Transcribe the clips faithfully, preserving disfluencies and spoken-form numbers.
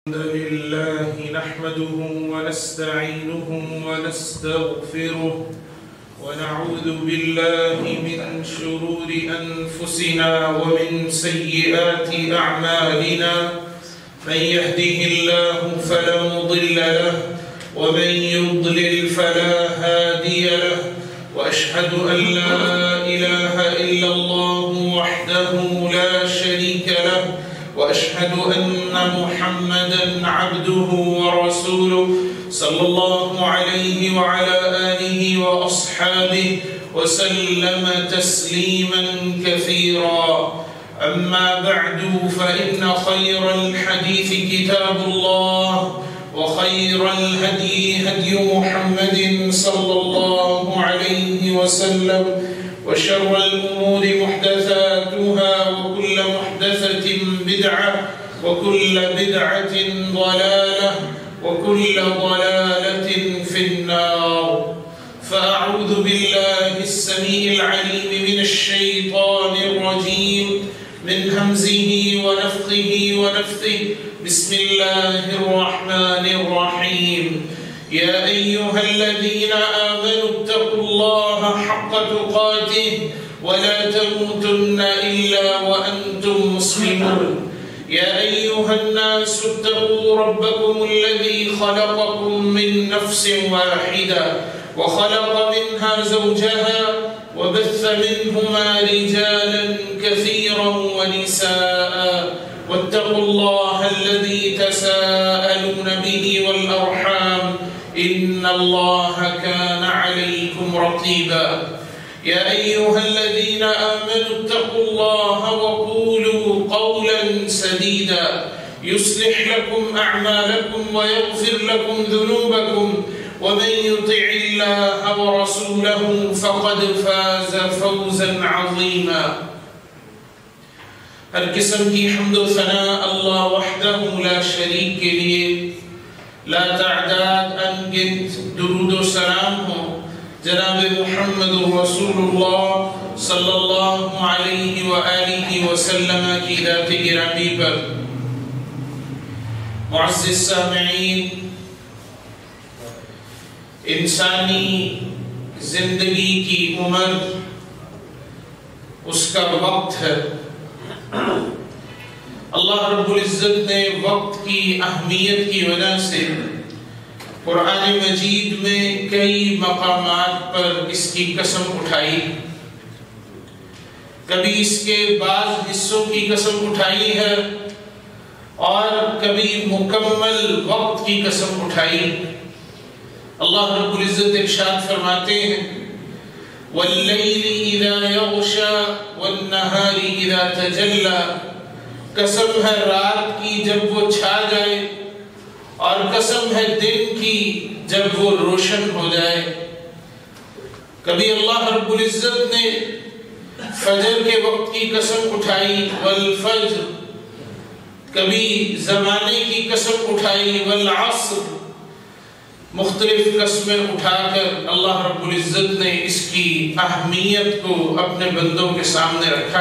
الحمد لله نحمده ونستعينه ونستغفره ونعوذ بالله من شرور أنفسنا ومن سيئات أعمالنا من يهده الله فلا مضل له ومن يضلل فلا هادي له وأشهد أن لا إله إلا الله وحده لا شريك له وأشهد أن محمدًا عبده ورسوله صلى الله عليه وعلى آله وأصحابه وسلم تسليمًا كثيرًا. أما بعد فإن خير الحديث كتاب الله وخير الهدي هدي محمد صلى الله عليه وسلم وشر الأمور محدثاتها وكل محدثة بدعة وكل بدعة ضلالة وكل ضلالة في النار. فأعوذ بالله السميع العليم من الشيطان الرجيم من همزه ونفخه ونفثه. بسم الله الرحمن الرحيم. يا أيها الذين آمنوا اتقوا الله حق تقاته ولا تموتن إلا وأنتم مسلمون. يا أيها الناس اتقوا ربكم الذي خلقكم من نفس واحدة وخلق منها زوجها وبث منهما رجالا كثيرا ونساء واتقوا الله الذي تساءلون به والأرحام إن الله كان عليكم رقيبا. يا أيها الذين آمنوا اتقوا الله وقولوا قولا سديدا يصلح لكم أعمالكم ويغفر لكم ذنوبكم ومن يطع الله ورسوله فقد فاز فوزا عظيما. ہر قسم کی حمد و ثناء اللہ وحدہ لا شریک کے لیے، لا تعداد انگنت درود و سلام ہو جناب محمد رسول اللہ صلی اللہ علیہ وآلہ وسلم کی ذات گرامی پر. معزز سامعین، انسانی زندگی کی عمر اس کا وقت ہے. اللہ رب العزت نے وقت کی اہمیت کی وجہ سے قرآن مجید میں کئی مقامات پر اس کی قسم اٹھائی. کبھی اس کے بعض حصوں کی قسم اٹھائی ہے اور کبھی مکمل وقت کی قسم اٹھائی. اللہ رب العزت ارشاد فرماتے ہیں وَاللَّيْلِ إِذَا يَغْشَى وَالنَّهَارِ إِذَا تَجَلَّى. قسم ہے رات کی جب وہ چھا جائے اور قسم ہے دن کی جب وہ روشن ہو جائے. کبھی اللہ رب العزت نے فجر کے وقت کی قسم اٹھائی والفجر، کبھی زمانے کی قسم اٹھائی والعصر. مختلف قسمیں اٹھا کر اللہ رب العزت نے اس کی اہمیت کو اپنے بندوں کے سامنے رکھا.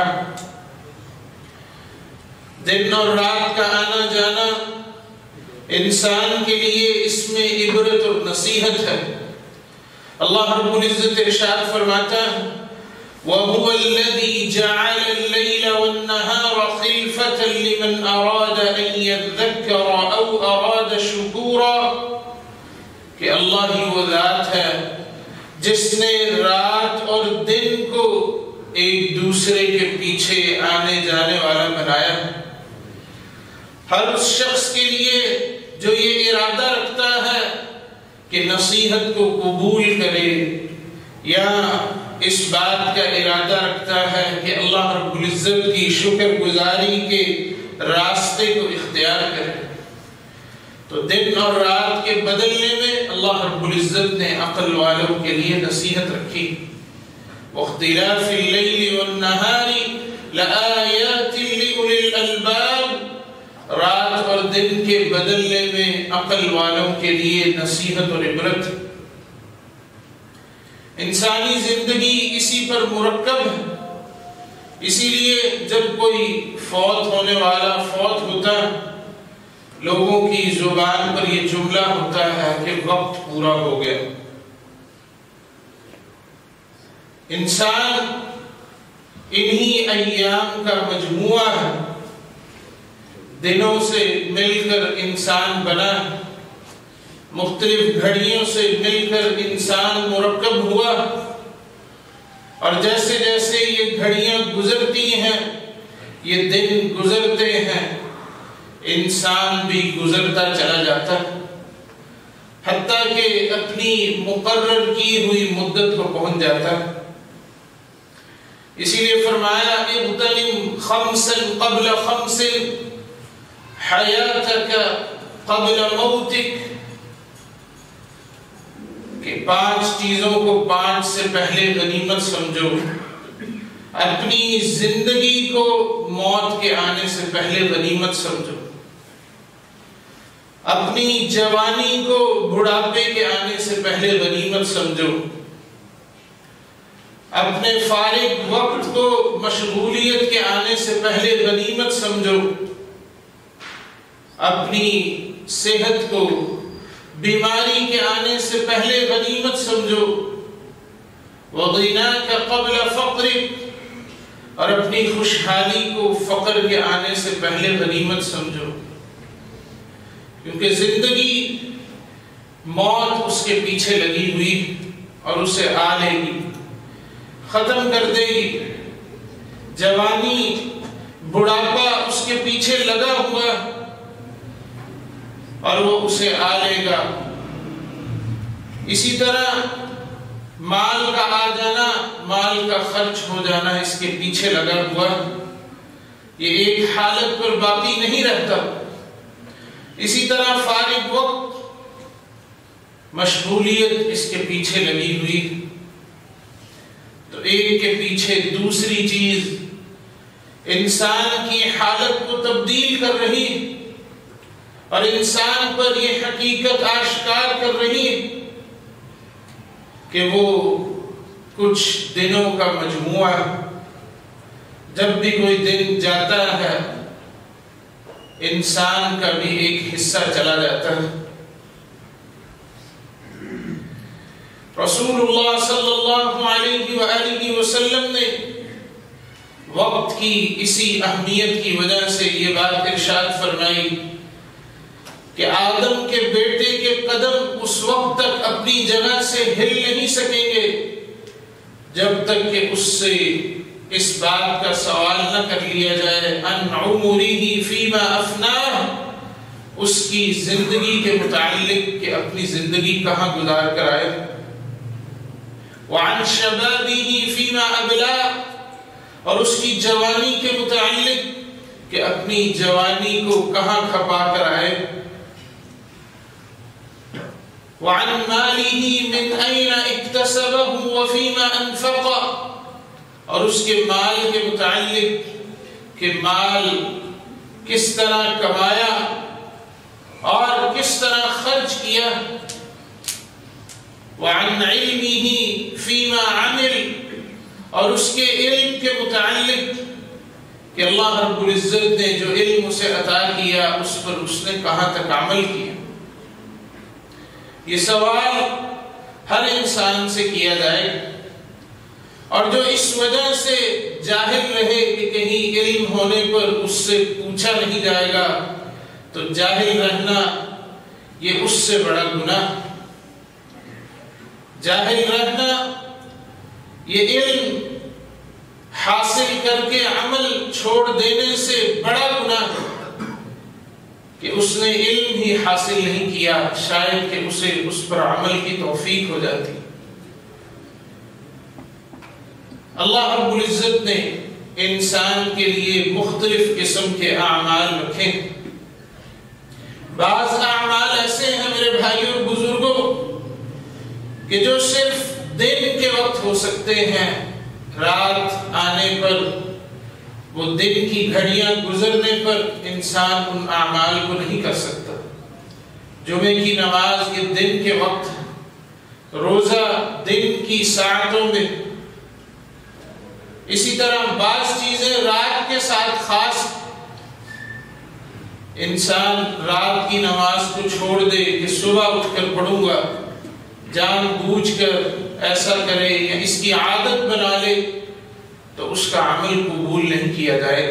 دن اور رات کا آنا جانا انسان کے لیے اس میں عبرت اور نصیحت ہے. اللہ رب العزت ارشاد فرماتا ہے وَهُوَ الَّذِي جَعَلَ اللَّيْلَ وَالنَّهَارَ خِلْفَةً لِمَنْ أَرَادَ أَن يَذَّكَّرَ أَوْ أَرَادَ شُكُورًا. کہ اللہ ہی وہ ذات ہے جس نے رات اور دن کو ایک دوسرے کے پیچھے آنے جانے والا بنایا. ہر اس شخص کے لیے جو یہ ارادہ رکھتا ہے کہ نصیحت کو قبول کرے یا اس بات کا ارادہ رکھتا ہے کہ اللہ رب العزت کی شکر گزاری کے راستے کو اختیار کرے، تو دن اور رات کے بدلنے میں اللہ رب العزت نے عقل والوں کے لیے نصیحت رکھی. وَاخْتِلَافِ اللَّيْلِ وَالنَّهَارِ لَآيَاتٍ لِأُولِي الْأَلْبَابِ. رات اور دن کے بدلنے میں عقل والوں کے لیے نصیحت اور عبرت. انسانی زندگی اسی پر مرکب ہے. اسی لیے جب کوئی فوت ہونے والا فوت ہوتا لوگوں کی زبان پر یہ جملہ ہوتا ہے کہ وقت پورا ہو گیا. انسان انہی ایام کا مجموعہ ہے. دنوں سے مل کر انسان بنا، مختلف گھڑیوں سے مل کر انسان مرکب ہوا، اور جیسے جیسے یہ گھڑیاں گزرتی ہیں، یہ دن گزرتے ہیں، انسان بھی گزرتا چلا جاتا ہے، حتیٰ کہ اپنی مقرر کی ہوئی مدت کو پہنچ جاتا ہے. اسی لیے فرمایا اغتنم خمسا قبل خمس حیاتک قبل موتک، کہ پانچ چیزوں کو پانچ سے پہلے غنیمت سمجھو. اپنی زندگی کو موت کے آنے سے پہلے غنیمت سمجھو. اپنی جوانی کو بڑھاپے کے آنے سے پہلے غنیمت سمجھو. اپنے فارغ وقت کو مشغولیت کے آنے سے پہلے غنیمت سمجھو. اپنی صحت کو بیماری کے آنے سے پہلے غنیمت سمجھو. وَغِنَاكَ قَبْلَ فَقْرِكَ، اور اپنی خوشحالی کو فقر کے آنے سے پہلے غنیمت سمجھو. کیونکہ زندگی موت اس کے پیچھے لگی ہوئی اور اسے آ لے گی، ختم کر دے گی. جوانی بڑھاپا اس کے پیچھے لگا ہوا اور وہ اسے آ لے گا. اسی طرح مال کا آ جانا، مال کا خرچ ہو جانا اس کے پیچھے لگا ہوا، یہ ایک حالت پر باقی نہیں رہتا. اسی طرح فارغ وقت، مشغولیت اس کے پیچھے لگی ہوئی. تو ایک کے پیچھے دوسری چیز انسان کی حالت کو تبدیل کر رہی اور انسان پر یہ حقیقت آشکار کر رہی کہ وہ کچھ دنوں کا مجموعہ. جب بھی کوئی دن جاتا ہے انسان کا بھی ایک حصہ چلا جاتا ہے. رسول اللہ صلی اللہ علیہ وآلہ وسلم نے وقت کی اسی اہمیت کی وجہ سے یہ بات ارشاد فرمائی کہ آدم کے بیٹے کے قدم اس وقت تک اپنی جگہ سے ہل نہیں سکیں گے جب تک کہ اس سے اس بات کا سوال نہ کر لیا جائے ان عمره فیما افناہ، اس کی زندگی کے متعلق کہ اپنی زندگی کہاں گزار کر آئے. وعن شبابه فیما ابلاہ، اور اس کی جوانی کے متعلق کہ اپنی جوانی کو کہاں کھپا کر آئے. وعن ماله من أين اكتسبه وفيما أنفقه، اور اس کے مال کے متعلق کہ مال کس طرح کمایا اور کس طرح خرچ کیا. وعن علمه فيما عمل، اور اس کے علم کے متعلق کہ اللہ رب العزت نے جو علم اسے عطا کیا اس پر اس نے کہاں تک عمل کیا. یہ سوال ہر انسان سے کیا جائے، اور جو اس وجہ سے جاہل رہے کہ کہیں علم ہونے پر اس سے پوچھا نہیں جائے گا تو جاہل رہنا یہ اس سے بڑا گناہ. جاہل رہنا یہ علم حاصل کر کے عمل چھوڑ دینے سے بڑا گناہ کہ اس نے علم ہی حاصل نہیں کیا، شاید کہ اسے اس پر عمل کی توفیق ہو جاتی. اللہ رب العزت نے انسان کے لیے مختلف قسم کے اعمال رکھے. بعض اعمال ایسے ہیں میرے بھائیوں اور بزرگوں کہ جو صرف دن کے وقت ہو سکتے ہیں، رات آنے پر، وہ دن کی گھڑیاں گزرنے پر انسان ان اعمال کو نہیں کر سکتا. جمعے کی نماز یہ دن کے وقت ہے، روزہ دن کی ساعتوں میں. اسی طرح بعض چیزیں رات کے ساتھ خاص انسان رات کی نماز کو چھوڑ دے کہ صبح اٹھ کر پڑھوں گا، جان بوجھ کر ایسا کرے یا اس کی عادت بنا لے تو اس کا عمل قبول نہیں کیا جائے۔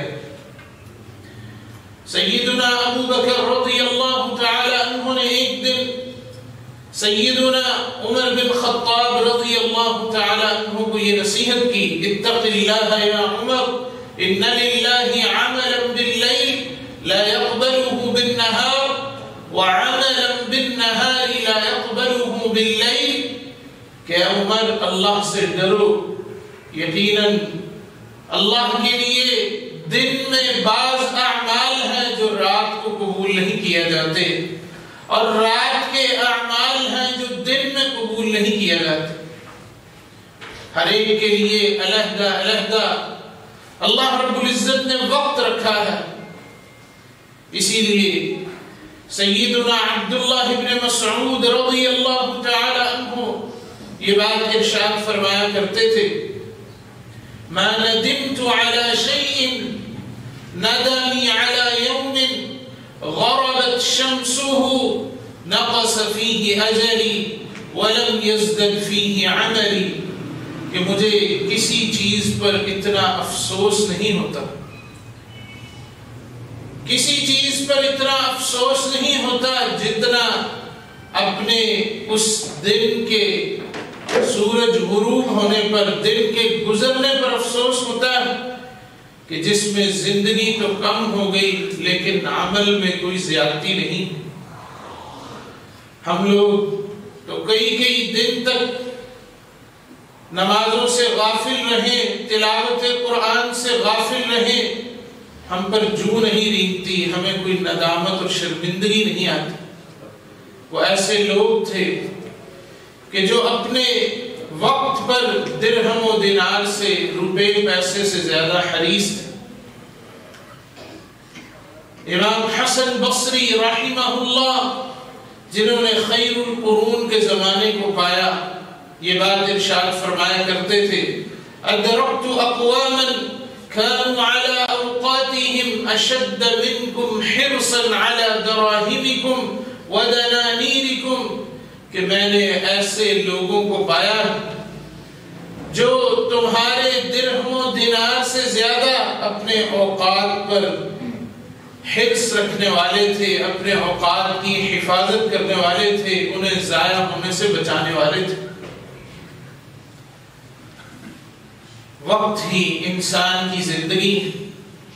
سیدنا ابو بکر رضی اللہ تعالی عنہ نے ایک دن سیدنا عمر بن خطاب رضی اللہ تعالی عنہ کو یہ نصیحت کی، اتق اللہ یا عمر ان للہ عملا باللیل لا يقبله بالنهار وعملا بالنهار لا يقبله باللیل، کہ عمر اللہ سے ڈرو، یقیناً اللہ کے لیے دن میں بعض اعمال ہیں جو رات کو قبول نہیں کیا جاتے، اور رات کے اعمال ہیں جو دن میں قبول نہیں کیا جاتے۔ ہر ایک کے لیے علیحدہ علیحدہ اللہ رب العزت نے وقت رکھا ہے۔ اسی لیے سیدنا عبداللہ بن مسعود رضی اللہ تعالی عنہ یہ بات ارشاد فرمایا کرتے تھے، ما ندمت على شيء ندمي على يوم غربت شمسه نقص فيه أجلي ولم يزدد فيه عملي، کہ مجھے کسی چیز پر اتنا افسوس نہیں ہوتا، کسی چیز پر اتنا افسوس نہیں ہوتا جتنا اپنے اس دن کے سورج غروب ہونے پر، دن کے گزرنے پر افسوس ہوتا ہے کہ جس میں زندگی تو کم ہو گئی لیکن عمل میں کوئی زیادتی نہیں۔ ہم لوگ تو کئی کئی دن تک نمازوں سے غافل رہے، تلاوت قرآن سے غافل رہے، ہم پر جو نہیں رینگتی، ہمیں کوئی ندامت اور شرمندگی نہیں آتی۔ وہ ایسے لوگ تھے کہ جو اپنے وقت پر درہم و دینار سے، روپے پیسے سے زیادہ حریص تھے۔ امام حسن بصری رحمہ اللہ جنہوں نے خیر القرون کے زمانے کو پایا، یہ بات ارشاد فرمایا کرتے تھے، ادرکت اقواما كانوا على اوقاتهم اشد منكم حرصا على دراهمكم ودنانيركم، کہ میں نے ایسے لوگوں کو پایا جو تمہارے درہم و دینار سے زیادہ اپنے اوقات پر حرص رکھنے والے تھے، اپنے اوقات کی حفاظت کرنے والے تھے، انہیں ضائع ہونے سے بچانے والے تھے۔ وقت ہی انسان کی زندگی ہے،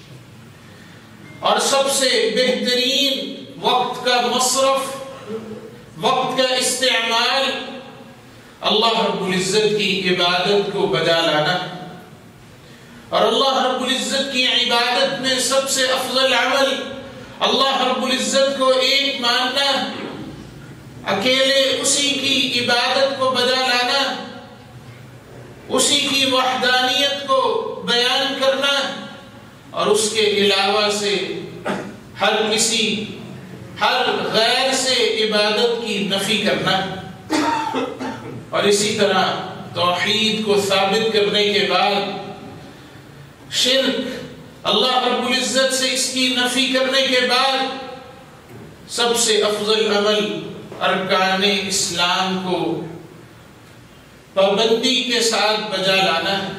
اور سب سے بہترین وقت کا مصرف، وقت کا استعمال اللہ رب العزت کی عبادت کو بجا لانا، اور اللہ رب العزت کی عبادت میں سب سے افضل عمل اللہ رب العزت کو ایک ماننا، اکیلے اسی کی عبادت کو بجا لانا، اسی کی وحدانیت کو بیان کرنا، اور اس کے علاوہ سے ہر کسی ہر غیر سے عبادت کی نفی کرنا، اور اسی طرح توحید کو ثابت کرنے کے بعد شرک، اللہ رب العزت سے اس کی نفی کرنے کے بعد سب سے افضل عمل ارکان اسلام کو پابندی کے ساتھ بجا لانا ہے۔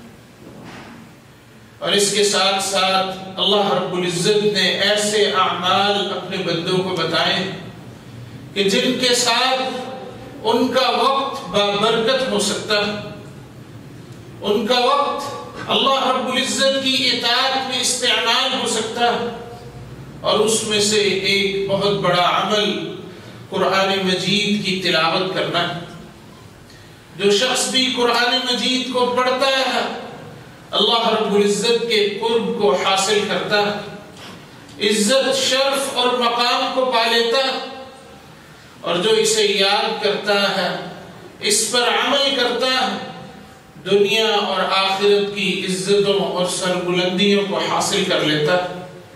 اور اس کے ساتھ ساتھ اللہ رب العزت نے ایسے اعمال اپنے بندوں کو بتائے کہ جن کے ساتھ ان کا وقت بابرکت ہو سکتا ہے، ان کا وقت اللہ رب العزت کی اطاعت میں استعمال ہو سکتا ہے، اور اس میں سے ایک بہت بڑا عمل قرآن مجید کی تلاوت کرنا ہے۔ جو شخص بھی قرآن مجید کو پڑھتا ہے اللہ رب العزت کے قرب کو حاصل کرتا ہے، عزت شرف اور مقام کو پا لیتا ہے، اور جو اسے یاد کرتا ہے، اس پر عمل کرتا ہے، دنیا اور آخرت کی عزتوں اور سربلندیوں کو حاصل کر لیتا ہے۔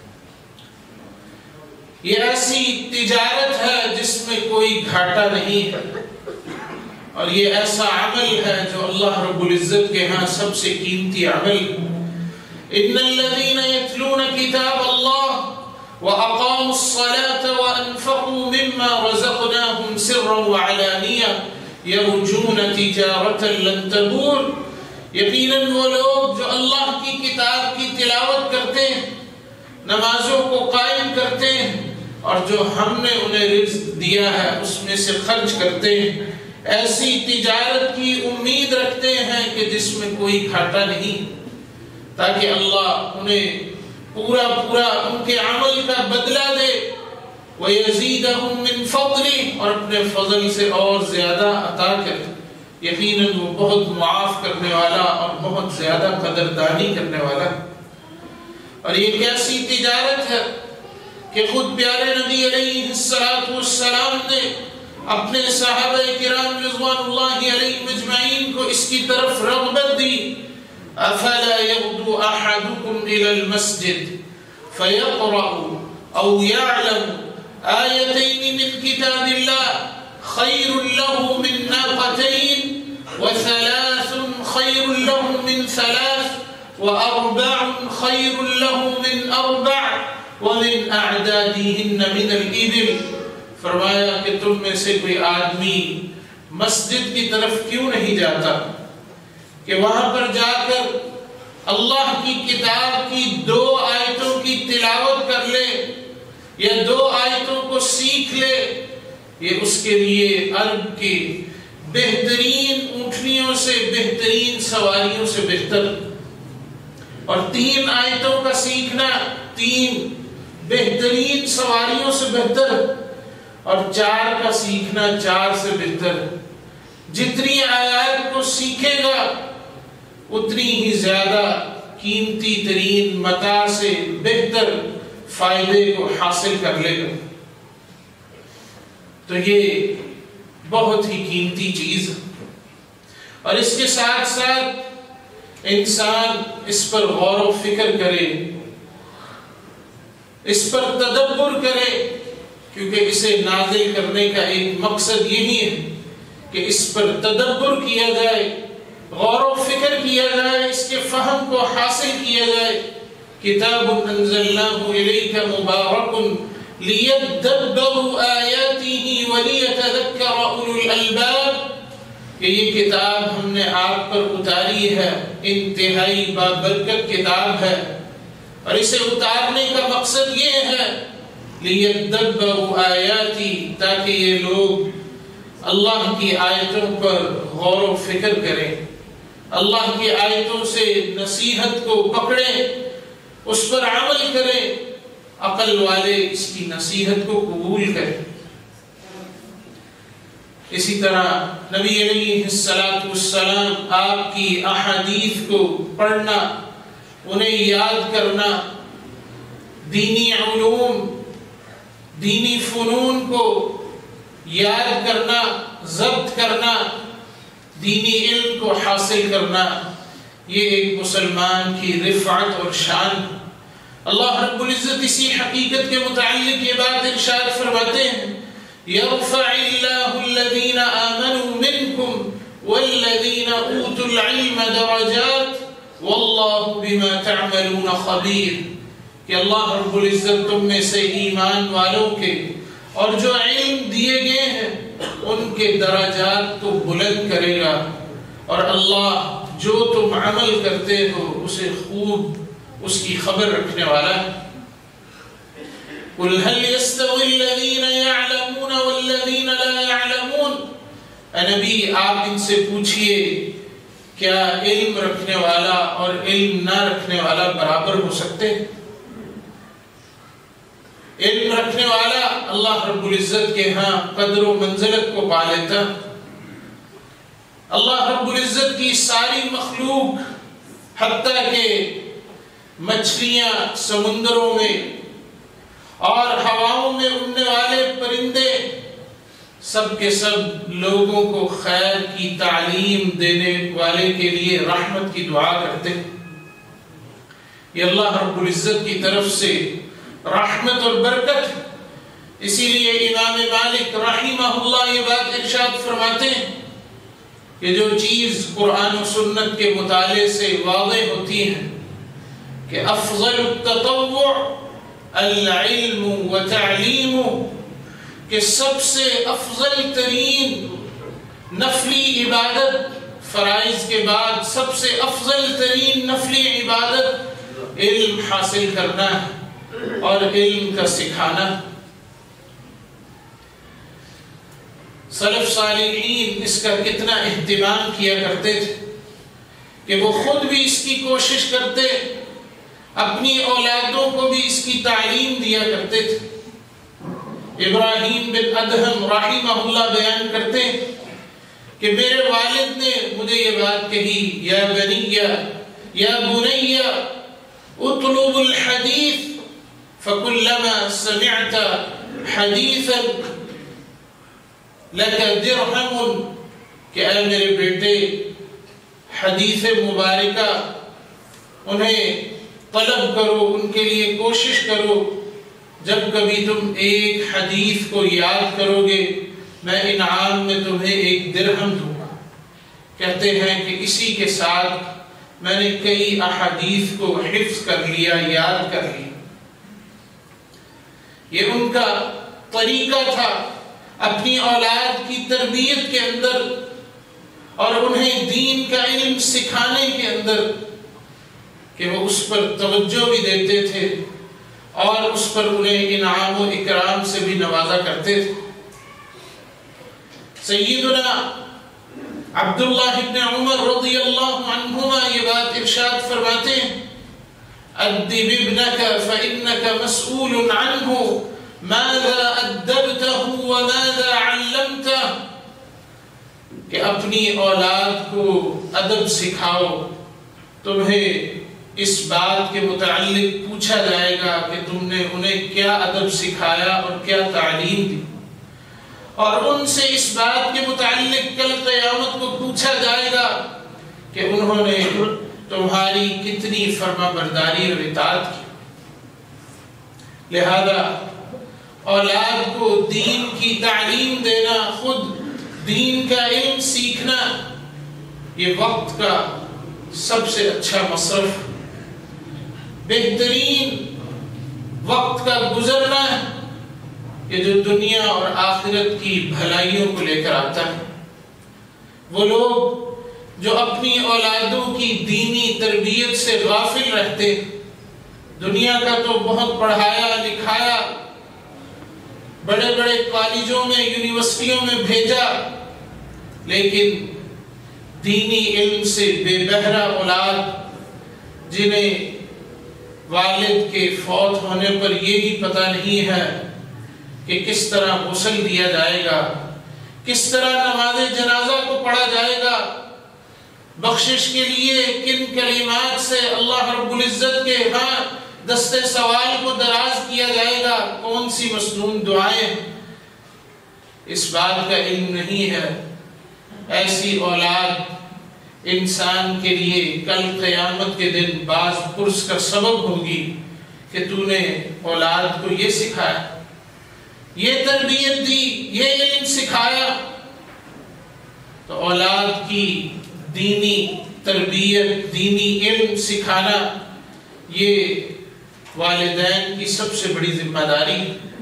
یہ ایسی تجارت ہے جس میں کوئی گھاٹا نہیں ہے، اور یہ ایسا عمل ہے جو اللہ رب العزت کے ہاں سب سے قیمتی عمل۔ ان الذين يتلون كتاب الله وَأَقَامُوا الصَّلَاةَ وَأَنفَقُوا مِمَّا رَزَقْنَاهُمْ سِرًّا وَعَلَانِيَةً يَرْجُونَ تِجَارَةً لَن تَبُورَ۔ یقیناً وہ لوگ جو اللہ کی کتاب کی تلاوت کرتے ہیں، نمازوں کو قائم کرتے ہیں، اور جو ہم نے انہیں رزق دیا ہے اس میں سے خرچ کرتے ہیں، ایسی تجارت کی امید رکھتے ہیں کہ جس میں کوئی گھاٹا نہیں، تاکہ اللہ انہیں پورا پورا ان کے عمل کا بدلہ دے، وَيَزِيدَهُم مِّن فَضْلِهِ، اور اپنے فضل سے اور زیادہ عطا کرے۔ یقیناً وہ بہت معاف کرنے والا اور بہت زیادہ قدردانی کرنے والا۔ اور یہ کیسی تجارت ہے کہ خود پیارے نبی علیہ الصلوۃ والسلام نے اپنے صحابہ کرام رضوان اللہ علیہم اجمعین کو اس کی طرف رغبت دی۔ أَفَلَا يَغْدُو أَحَدُكُمْ إِلَى الْمَسْجِدِ فَيَقْرَأُ أَوْ يَعْلَمُ آيَتَيْنِ مِنْ كِتَابِ اللَّهِ خَيْرٌ لَهُ مِنْ نَاقَتَيْنِ وَثَلَاثٌ خَيْرٌ لَهُ مِنْ ثَلَاثٍ وَأَرْبَعٌ خَيْرٌ لَهُ مِنْ أَرْبَعٍ وَمِنْ أَعْدَادِهِنَّ مِنَ الْإِبِلِ۔ فرمایا کہ تم میں سے کوئی آدمی مسجد کی طرف کیوں نہیں جاتا کہ وہاں پر جا کر اللہ کی کتاب کی دو آیتوں کی تلاوت کر لے یا دو آیتوں کو سیکھ لے، یہ اس کے لیے عرب کی بہترین اونٹنیوں سے بہترین سواریوں سے بہتر، اور تین آیتوں کا سیکھنا تین بہترین سواریوں سے بہتر، اور چار کا سیکھنا چار سے بہتر۔ جتنی آیات کو سیکھے گا اتنی ہی زیادہ قیمتی ترین متاع سے بہتر فائدے کو حاصل کر لے گا۔ تو یہ بہت ہی قیمتی چیز ہے، اور اس کے ساتھ ساتھ انسان اس پر غور و فکر کرے، اس پر تدبر کرے، کیونکہ اسے نازل کرنے کا ایک مقصد یہی ہے کہ اس پر تدبر کیا جائے، غور و فکر کیا جائے، اس کے فہم کو حاصل کیا جائے۔ کتاب انزلناہ الیک مبارک لیدبروا آیاتہ ولیتذکر اولو الالباب، کہ یہ کتاب ہم نے آپ پر اتاری ہے، انتہائی بابرکت کتاب ہے، اور اسے اتارنے کا مقصد یہ ہے لیدبروا آیاتی، تاکہ یہ لوگ اللہ کی آیتوں پر غور و فکر کریں، اللہ کی آیتوں سے نصیحت کو پکڑیں، اس پر عمل کریں، عقل والے اس کی نصیحت کو قبول کریں۔ اسی طرح نبی علیہ السلام آپ کی احادیث کو پڑھنا، انہیں یاد کرنا، دینی علوم، دینی فنون کو یاد کرنا، ضبط کرنا، دینی علم کو حاصل کرنا، یہ ایک مسلمان کی رفعت اور شان۔ اللہ رب العزت اسی حقیقت کے متعلق یہ بات ارشاد فرماتے ہیں، يَرْفَعِ اللَّهُ الَّذِينَ آمَنُوا مِنْكُمْ وَالَّذِينَ أُوتُوا الْعِلْمَ دَرَجَاتٍ وَاللَّهُ بِمَا تَعْمَلُونَ خَبِيرٌ، کہ اللہ رب العزت تم میں سے ایمان والوں کے اور جو علم دیے گئے ہیں ان کے درجات کو بلند کرے گا، اور اللہ جو تم عمل کرتے ہو اسے خوب اس کی خبر رکھنے والا ہے۔ قُلْ هَلْ يَسْتَوِي الَّذِينَ يَعْلَمُونَ وَالَّذِينَ لَا يَعْلَمُونَ، اے نبی آپ ان سے پوچھئے کیا علم رکھنے والا اور علم نہ رکھنے والا برابر ہو سکتے؟ علم رکھنے والا اللہ رب العزت کے ہاں قدر و منزلت کو پا لیتا۔ اللہ رب العزت کی ساری مخلوق، حتیٰ کہ مچھلیاں سمندروں میں اور ہواؤں میں اڑنے والے پرندے، سب کے سب لوگوں کو خیر کی تعلیم دینے والے کے لیے رحمت کی دعا کرتے۔ یہ اللہ رب العزت کی طرف سے رحمت اور برکت۔ اسی لیے امام مالک رحمہ اللہ یہ بات ارشاد فرماتے ہیں کہ جو چیز قرآن و سنت کے مطالعے سے واضح ہوتی ہے کہ افضل التطوع العلم و تعلیم، کہ سب سے افضل ترین نفلی عبادت، فرائض کے بعد سب سے افضل ترین نفلی عبادت علم حاصل کرنا اور علم کا سکھانا۔ سلف صالحین اس کا کتنا اہتمام کیا کرتے تھے کہ وہ خود بھی اس کی کوشش کرتے، اپنی اولادوں کو بھی اس کی تعلیم دیا کرتے تھے۔ ابراہیم بن ادہم رحمہ اللہ بیان کرتے کہ میرے والد نے مجھے یہ بات کہی، یا بنی یا بنی اطلب الحدیث فکلما سمعت حدیثا لک درہم، کہ اے میرے بیٹے حدیث مبارکہ انہیں طلب کرو، ان کے لیے کوشش کرو، جب کبھی تم ایک حدیث کو یاد کرو گے میں انعام میں تمہیں ایک درہم دوں گا۔ کہتے ہیں کہ اسی کے ساتھ میں نے کئی احادیث کو حفظ کر لیا، یاد کر لیا۔ یہ ان کا طریقہ تھا اپنی اولاد کی تربیت کے اندر اور انہیں دین کا علم سکھانے کے اندر، کہ وہ اس پر توجہ بھی دیتے تھے اور اس پر انہیں انعام و اکرام سے بھی نوازا کرتے تھے۔ سیدنا عبداللہ ابن عمر رضی اللہ عنہما یہ بات ارشاد فرماتے ہیں، ادب ابنک فإنک مسئول عنہ ماذا ادبته وماذا علمته، کہ اپنی اولاد کو ادب سکھاؤ، تمہیں اس بات کے متعلق پوچھا جائے گا کہ تم نے انہیں کیا ادب سکھایا اور کیا تعلیم دی، اور ان سے اس بات کے متعلق کل قیامت کو پوچھا جائے گا کہ انہوں نے تمہاری کتنی فرما برداری اور اطاعت کی۔ لہذا اولاد کو دین کی تعلیم دینا، خود دین کا علم سیکھنا، یہ وقت کا سب سے اچھا مصرف، بہترین وقت کا گزرنا ہے کہ جو دنیا اور آخرت کی بھلائیوں کو لے کر آتا ہے۔ وہ لوگ جو اپنی اولادوں کی دینی تربیت سے غافل رہتے، دنیا کا تو بہت پڑھایا لکھایا، بڑے بڑے کالجوں میں یونیورسٹیوں میں بھیجا، لیکن دینی علم سے بے بہرہ اولاد، جنہیں والد کے فوت ہونے پر یہ بھی پتہ نہیں ہے کہ کس طرح غسل دیا جائے گا، کس طرح نماز جنازہ کو پڑھا جائے گا، بخشش کے لیے کن کلمات سے اللہ رب العزت کے ہاں دستے سوال کو دراز کیا جائے گا، کون سی مسنون دعائیں، اس بات کا علم نہیں ہے۔ ایسی اولاد انسان کے لیے کل قیامت کے دن باز پرس کا سبب ہوگی کہ تو نے اولاد کو یہ سکھایا، یہ تربیت دی، یہ علم سکھایا۔ تو اولاد کی دینی تربیت، دینی علم سکھانا، یہ والدین کی سب سے بڑی ذمہ داری۔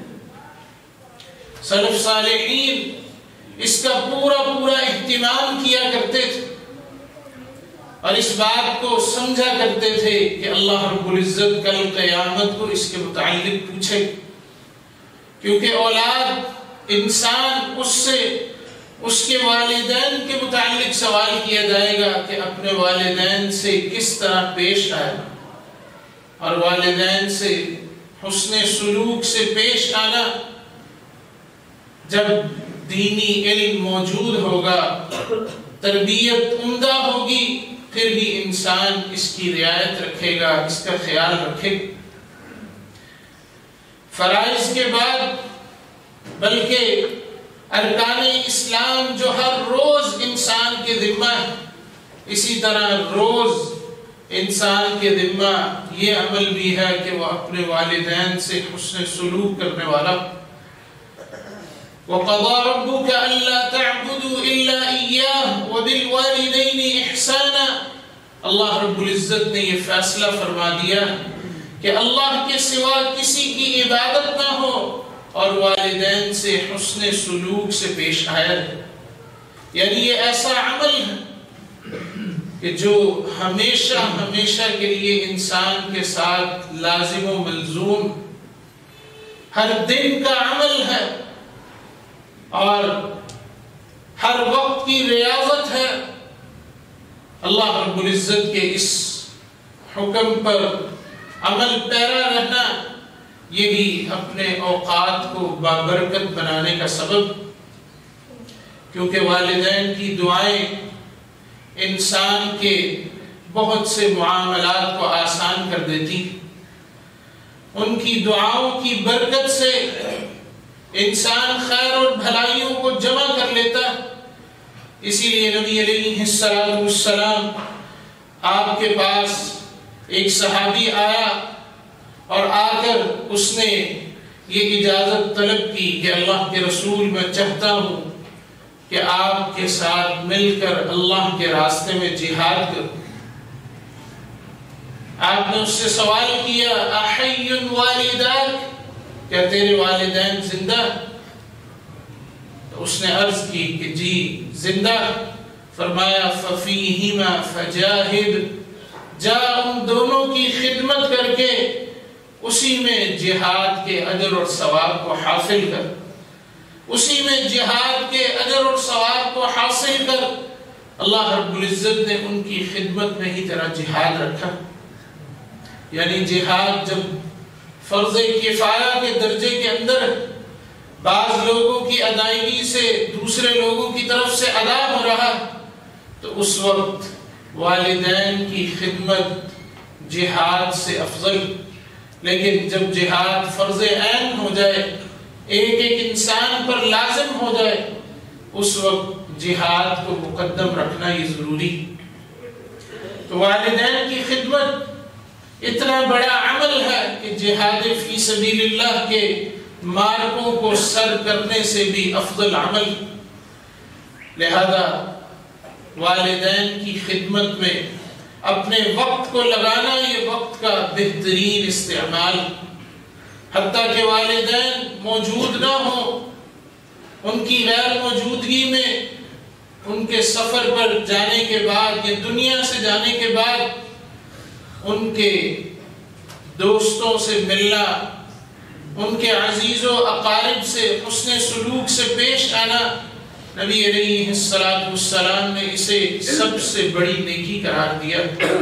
سلف صالحین اس کا پورا پورا اہتمام کیا کرتے تھے اور اس بات کو سمجھا کرتے تھے کہ اللہ رب العزت کل قیامت کو اس کے متعلق پوچھے، کیونکہ اولاد انسان اس سے اس کے والدین کے متعلق سوال کیا جائے گا کہ اپنے والدین سے کس طرح پیش آئے، اور والدین سے حسن سلوک سے پیش آنا۔ جب دینی علم موجود ہوگا، تربیت عمدہ ہوگی، پھر بھی انسان اس کی رعایت رکھے گا، اس کا خیال رکھے گا۔ فرائض کے بعد بلکہ ارکان اسلام جو ہر روز انسان کے ذمہ ہے، اسی طرح روز انسان کے ذمہ یہ عمل بھی ہے کہ وہ اپنے والدین سے حسن سلوک کرنے والا۔ وَقَضَى رَبُّكَ أَلَّا تَعْبُدُوا إِلَّا إِيَّاهُ وَبِالْوَالِدَيْنِ إِحْسَانًا، اللہ رب العزت نے یہ فیصلہ فرما دیا کہ اللہ کے سوا کسی کی عبادت نہ ہو اور والدین سے حسن سلوک سے پیش آیا ہے. یعنی یہ ایسا عمل ہے کہ جو ہمیشہ ہمیشہ کے لیے انسان کے ساتھ لازم و ملزوم ہر دن کا عمل ہے اور ہر وقت کی ریاضت ہے. اللہ رب العزت کے اس حکم پر عمل پیرا رہنا یہی اپنے اوقات کو بابرکت بنانے کا سبب، کیونکہ والدین کی دعائیں انسان کے بہت سے معاملات کو آسان کر دیتی. ان کی دعاؤں کی برکت سے انسان خیر اور بھلائیوں کو جمع کر لیتا. اسی لیے نبی علیہ السلام آپ کے پاس ایک صحابی آیا اور آ کر اس نے یہ اجازت طلب کی کہ اللہ کے رسول میں چاہتا ہوں کہ آپ کے ساتھ مل کر اللہ کے راستے میں جہاد کروں. آپ نے اس سے سوال کیا احی والداک، کیا تیرے والدین زندہ؟ تو اس نے عرض کی کہ جی زندہ. فرمایا ففیہما فجاہد، جا ان دونوں کی خدمت کر کے اسی میں جہاد کے اجر اور ثواب کو حاصل کر، اسی میں جہاد کے اجر اور ثواب کو حاصل کر. اللہ رب العزت نے ان کی خدمت میں ہی تیرا جہاد رکھا. یعنی جہاد جب فرض کفایہ کے درجے کے اندر بعض لوگوں کی ادائیگی سے دوسرے لوگوں کی طرف سے ادا ہو رہا تو اس وقت والدین کی خدمت جہاد سے افضل. لیکن جب جہاد فرض عین ہو جائے، ایک ایک انسان پر لازم ہو جائے، اس وقت جہاد کو مقدم رکھنا یہ ضروری. تو والدین کی خدمت اتنا بڑا عمل ہے کہ جہاد فی سبیل اللہ کے مارکوں کو سر کرنے سے بھی افضل عمل. لہذا والدین کی خدمت میں اپنے وقت کو لگانا یہ وقت کا بہترین استعمال. حتیٰ کہ والدین موجود نہ ہوں، ان کی غیر موجودگی میں ان کے سفر پر جانے کے بعد یا دنیا سے جانے کے بعد ان کے دوستوں سے ملنا، ان کے عزیز و اقارب سے حسن سلوک سے پیش آنا، نبی علیہ السلام نے اسے سب سے بڑی نیکی قرار دیا.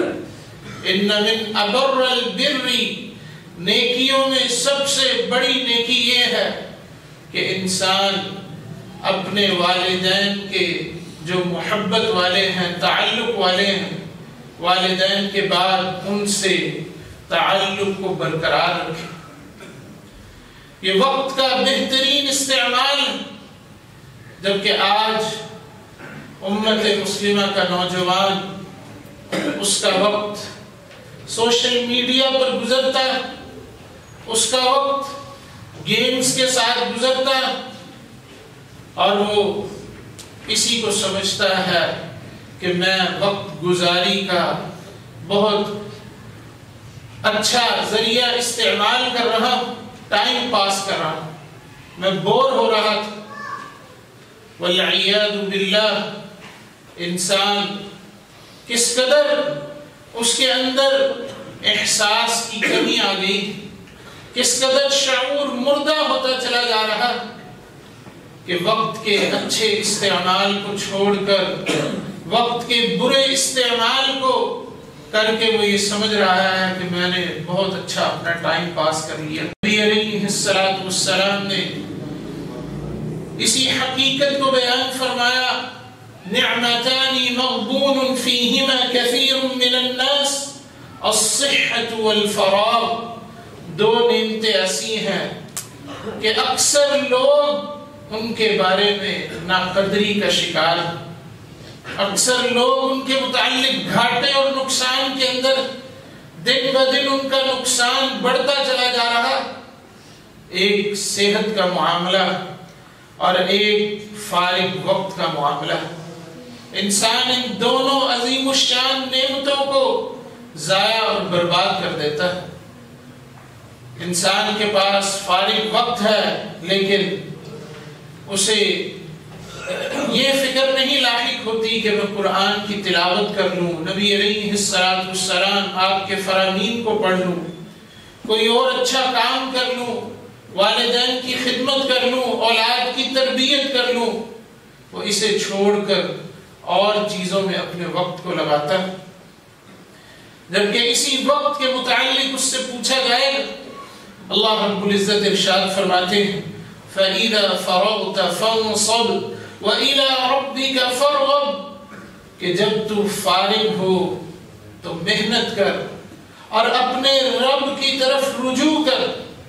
ان من ابر البر، نیکیوں میں سب سے بڑی نیکی یہ ہے کہ انسان اپنے والدین کے جو محبت والے ہیں، تعلق والے ہیں، والدین کے بعد ان سے تعلق کو برقرار رکھے. یہ وقت کا بہترین استعمال، جبکہ آج امت مسلمہ کا نوجوان اس کا وقت سوشل میڈیا پر گزرتا ہے، اس کا وقت گیمز کے ساتھ گزرتا ہے، اور وہ اسی کو سمجھتا ہے کہ میں وقت گزاری کا بہت اچھا ذریعہ استعمال کر رہا ہوں، ٹائم پاس کر رہا ہوں، میں بور ہو رہا تھا. والعیاذ باللہ، انسان کس قدر اس کے اندر احساس کی کمی آ گئی، کس قدر شعور مردہ ہوتا چلا جا رہا کہ وقت کے اچھے استعمال کو چھوڑ کر وقت کے برے استعمال کو کر کے وہ یہ سمجھ رہا ہے کہ میں نے بہت اچھا اپنا ٹائم پاس کر لیا. نبی علیہ السلام نے اسی حقیقت کو بیان فرمایا، نعمتان مغبون فیہما کثیر من الناس، الصحة والفراغ. دو نعمتیں ایسی ہیں کہ اکثر لوگ ان کے بارے میں ناقدری کا شکار ہیں، اکثر لوگ ان کے متعلق گھاٹے اور نقصان کے اندر دن بدن ان کا نقصان بڑھتا چلا جا رہا. ایک صحت کا معاملہ اور ایک فارغ وقت کا معاملہ. انسان ان دونوں عظیم الشان نعمتوں کو ضائع اور برباد کر دیتا ہے. انسان کے پاس فارغ وقت ہے لیکن اسے یہ فکر نہیں لاحق ہوتی کہ میں قرآن کی تلاوت کر لوں، نبی علیہ الصلوۃ والسلام آپ کے فرامین کو پڑھ لوں، کوئی اور اچھا کام کر لوں، والدین کی خدمت کر لوں، اولاد کی تربیت کر لوں، وہ اسے چھوڑ کر اور چیزوں میں اپنے وقت کو لگاتا ہے، جبکہ اسی وقت کے متعلق اس سے پوچھا جائے گا۔ اللہ رب العزت ارشاد فرماتے ہیں فَإِذَا فَرَغْتَ فَانصَبْ وَإِلَىٰ رَبِّكَ فَارْغَب، کہ جب تو فارغ ہو تو محنت کر اور اپنے رب کی طرف رجوع کر۔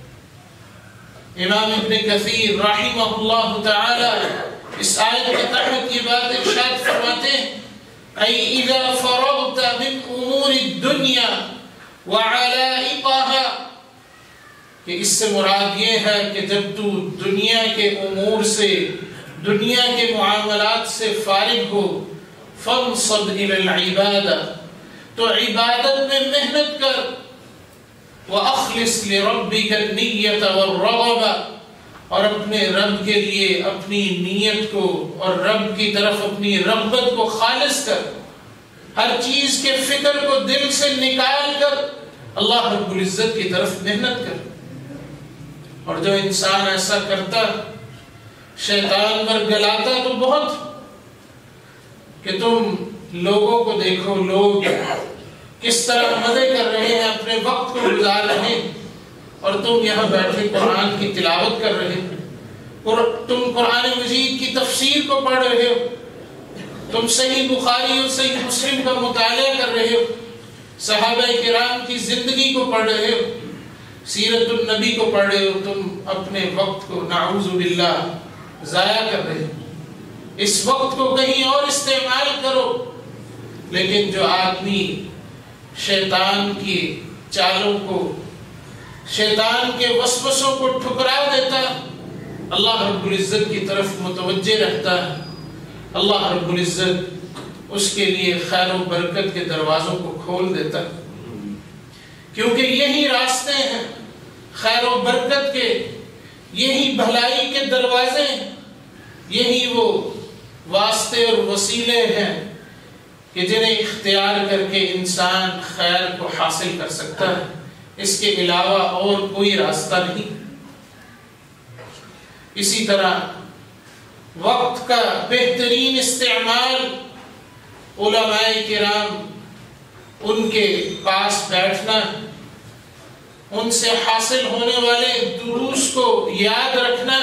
امام ابن کثیر رحمہ اللہ تعالی اس آیت کے تحت یہ بات ارشاد فرماتے ہیں اَيْ إِذَا فَرَغْتَ مِنْ أُمُورِ الدُّنْيَا وَعَلَائِقَهَا، کہ اس سے مراد یہ ہے کہ جب تو دنیا کے امور سے، دنیا کے معاملات سے فارغ ہو، فَانصَبْ إِلَى الْعِبَادَةِ، تو عبادت میں محنت کر، وَأَخْلِصْ لِرَبِّكَ النِّيَّةَ وَالرَّغَبَةَ، اور اپنے رب کے لیے اپنی نیت کو اور رب کی طرف اپنی رغبت کو خالص کر، ہر چیز کے فکر کو دل سے نکال کر اللہ رب العزت کی طرف محنت کر۔ اور جو انسان ایسا کرتا شیطان پر گلاتا تو بہت، کہ تم لوگوں کو دیکھو، لوگ کس طرح مزے کر رہے ہیں، اپنے وقت کو گزار رہے ہیں، اور تم یہاں بیٹھے قرآن کی تلاوت کر رہے ہو، تم قرآن مجید کی تفسیر کو پڑھ رہے ہو، تم صحیح بخاری اور صحیح مسلم کا مطالعہ کر رہے ہو، صحابہ کرام کی زندگی کو پڑھ رہے ہو، سیرت النبی کو پڑھ رہے ہو، تم اپنے وقت کو نعوذ باللہ ضائع کر رہے ہو۔ اس وقت کو کہیں اور استعمال کرو۔ لیکن جو آدمی شیطان کی چالوں کو، شیطان کے وسوسوں کو ٹھکرا دیتا، اللہ رب العزت کی طرف متوجہ رہتا ہے، اللہ رب العزت اس کے لیے خیر و برکت کے دروازوں کو کھول دیتا ہے، کیونکہ یہی راستے ہیں خیر و برکت کے، یہی بھلائی کے دروازے ہیں، یہی وہ واسطے اور وسیلے ہیں کہ جنہیں اختیار کر کے انسان خیر کو حاصل کر سکتا ہے، اس کے علاوہ اور کوئی راستہ نہیں۔ اسی طرح وقت کا بہترین استعمال، علماء کرام ان کے پاس بیٹھنا، ان سے حاصل ہونے والے دروس کو یاد رکھنا،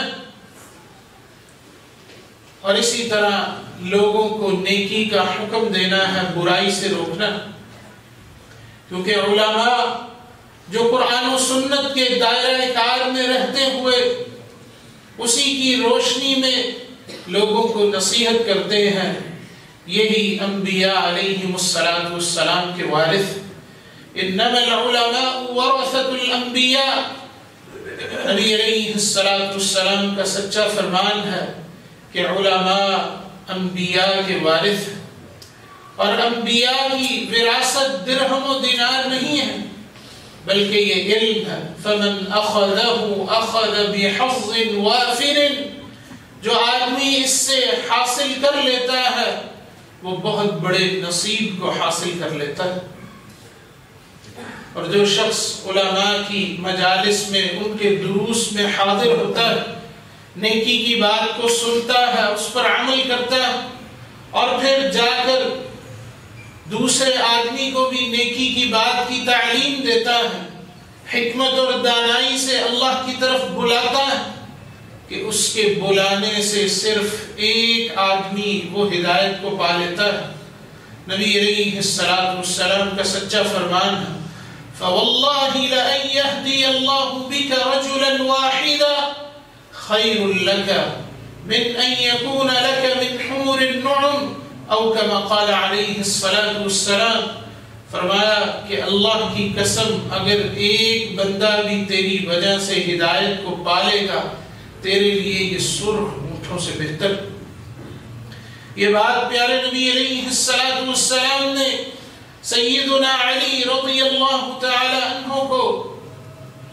اور اسی طرح لوگوں کو نیکی کا حکم دینا ہے، برائی سے روکنا، کیونکہ علماء جو قرآن و سنت کے دائرہ کار میں رہتے ہوئے اسی کی روشنی میں لوگوں کو نصیحت کرتے ہیں، یہی انبیاء علیہم الصلاۃ والسلام کے وارث، انما العلماء ورثۃ الانبیاء، نبی علیہ الصلاۃ والسلام کا سچا فرمان ہے کہ علماء انبیاء کے وارث، اور انبیاء کی وراثت درہم و دینار نہیں ہے بلکہ یہ علم ہے۔ فمن اخذہ اخذ بحظ وافر، جو آدمی اس سے حاصل کر لیتا ہے وہ بہت بڑے نصیب کو حاصل کر لیتا ہے۔ اور جو شخص علماء کی مجالس میں، ان کے دروس میں حاضر ہوتا ہے، نیکی کی بات کو سنتا ہے، اس پر عمل کرتا ہے، اور پھر جا کر دوسرے آدمی کو بھی نیکی کی بات کی تعلیم دیتا ہے، حکمت اور دانائی سے اللہ کی طرف بلاتا ہے، کہ اس کے بلانے سے صرف ایک آدمی وہ ہدایت کو پا لیتا ہے۔ نبی علیہ الصلوۃ والسلام کا سچا فرمان ہے فَوَاللَّهِ لَأَن يَهْدِيَ اللَّهُ بِكَ رَجُلًا وَاحِدًا خَيْرٌ لَكَ مِنْ أَن يَكُونَ لَكَ مِنْ حُمُرِ النُّعُمِ او كما قال علیہ الصلاۃ والسلام، فرمایا کہ اللہ کی قسم اگر ایک بندہ بھی تیری وجہ سے ہدایت کو پالے گا تیرے لیے یہ سرخ اونٹوں سے بہتر۔ یہ بات پیارے نبی علیہ الصلاۃ والسلام نے سیدنا علی رضی اللہ تعالی عنہ کو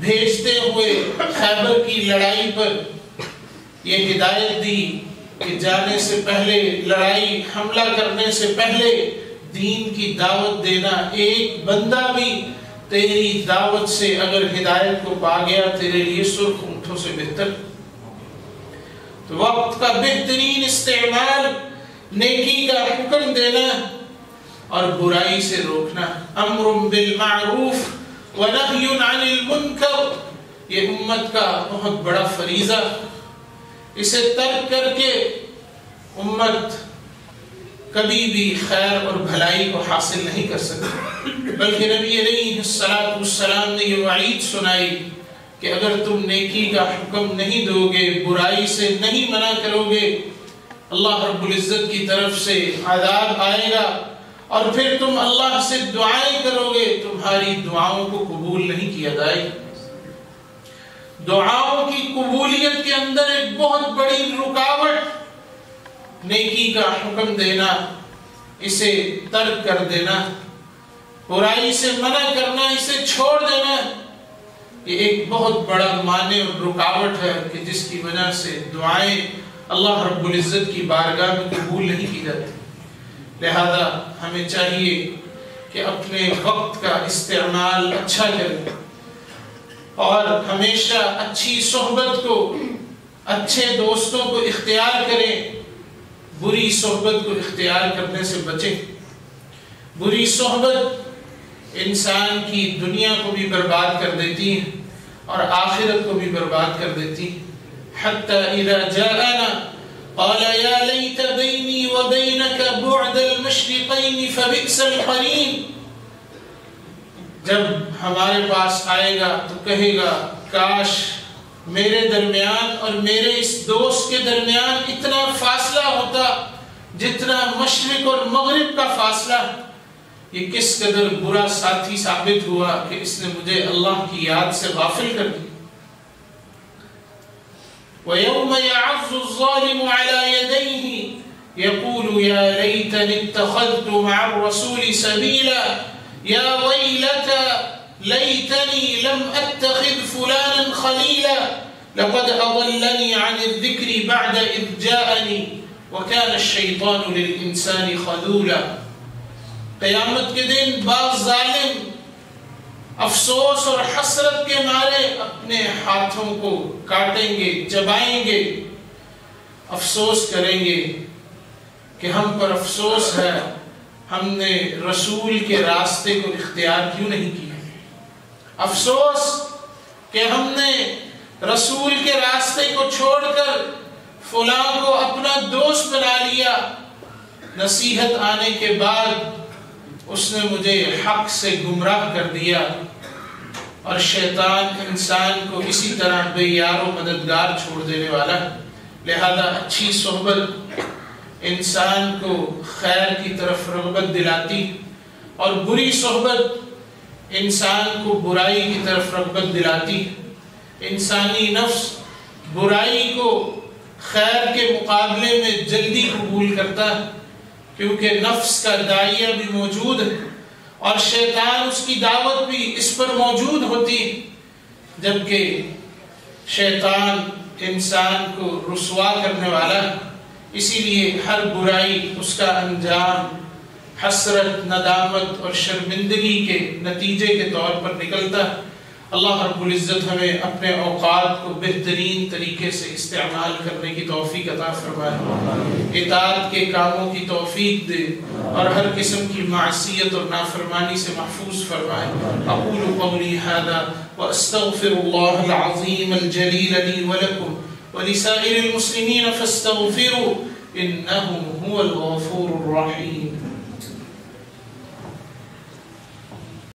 بھیجتے ہوئے خیبر کی لڑائی پر یہ ہدایت دی کہ جانے سے پہلے، لڑائی حملہ کرنے سے پہلے دین کی دعوت دینا، ایک بندہ بھی تیری دعوت سے اگر ہدایت کو پا گیا تیرے لیے سرخ اونٹوں سے بہتر۔ تو وقت کا بہترین استعمال نیکی کا حکم دینا اور برائی سے روکنا، امر بالمعروف ونہی عن المنکر، یہ امت کا بہت بڑا فریضہ۔ اسے ترک کر کے امت کبھی بھی خیر اور بھلائی کو حاصل نہیں کر سکتی، بلکہ نبی علیہ الصلوۃ والسلام نے یہ وعید سنائی کہ اگر تم نیکی کا حکم نہیں دو گے، برائی سے نہیں منع کرو گے، اللہ رب العزت کی طرف سے عذاب آئے گا، اور پھر تم اللہ سے دعائیں کرو گے، تمہاری دعاؤں کو قبول نہیں کیا جائے گا۔ دعاؤں کی قبولیت کے اندر ایک بہت بڑی رکاوٹ نیکی کا حکم دینا، اسے ترک کر دینا، برائی سے منع کرنا، اسے چھوڑ دینا، یہ ایک بہت بڑا مانع اور رکاوٹ ہے کہ جس کی وجہ سے دعائیں اللہ رب العزت کی بارگاہ میں قبول نہیں کی جاتی۔ لہذا ہمیں چاہیے کہ اپنے وقت کا استعمال اچھا کریں اور ہمیشہ اچھی صحبت کو، اچھے دوستوں کو اختیار کریں، بری صحبت کو اختیار کرنے سے بچیں۔ بری صحبت انسان کی دنیا کو بھی برباد کر دیتی ہے اور آخرت کو بھی برباد کر دیتی ہے۔ حتی اذا جاءنا قال یا لیت بینی و بینک بعد المشرقین فبئس القرین، جب ہمارے پاس آئے گا تو کہے گا کاش میرے درمیان اور میرے اس دوست کے درمیان اتنا فاصلہ ہوتا جتنا مشرق اور مغرب کا فاصلہ۔ یہ کس قدر برا ساتھی ثابت ہوا کہ اس نے مجھے اللہ کی یاد سے غافل کر دیا۔ وَيَوْمَ يَعَضُّ الظَّالِمُ عَلَى يَدَيْهِ يَقُولُ يَا لَيْتَنِي اتَّخَذْتُ مَعَ الرَّسُولِ سَبِيلًا يَا وَيْلَتَى لَيْتَنِي لَمْ أَتَّخِذْ فُلَانًا خَلِيلًا لَقَدْ أَضَلَّنِي عَنِ الذِّكْرِ بَعْدَ إِذْ جَاءَنِي وَكَانَ الشَّيْطَانُ لِلْإِنسَانِ خَذُولًا۔ قیامت کے دن بعض ظالم افسوس اور حسرت کے مارے اپنے ہاتھوں کو کاٹیں گے، چبائیں گے، افسوس کریں گے کہ ہم پر افسوس ہے، ہم نے رسول کے راستے کو اختیار کیوں نہیں کیا۔ افسوس کہ ہم نے رسول کے راستے کو چھوڑ کر فلاں کو اپنا دوست بنا لیا، نصیحت آنے کے بعد اس نے مجھے حق سے گمراہ کر دیا۔ اور شیطان انسان کو اسی طرح بے یار و مددگار چھوڑ دینے والا ہے۔ لہذا اچھی صحبت انسان کو خیر کی طرف رغبت دلاتی اور بری صحبت انسان کو برائی کی طرف رغبت دلاتی۔ انسانی نفس برائی کو خیر کے مقابلے میں جلدی قبول کرتا ہے، کیونکہ نفس کا داعیہ بھی موجود ہے اور شیطان اس کی دعوت بھی اس پر موجود ہوتی، جبکہ شیطان انسان کو رسوا کرنے والا ہے۔ اسی لیے ہر برائی اس کا انجام حسرت، ندامت اور شرمندگی کے نتیجے کے طور پر نکلتا ہے۔ اللہ رب العزت ہمیں اپنے اوقات کو بہترین طریقے سے استعمال کرنے کی توفیق عطا فرمائے، اطاعت کے کاموں کی توفیق دے اور ہر قسم کی معصیت اور نافرمانی سے محفوظ فرمائے۔ اقول قولی ھذا واستغفر اللہ العظیم الجلیل لی ولکم ولسائر المسلمین فاستغفروا انہ هو الغفور الرحیم۔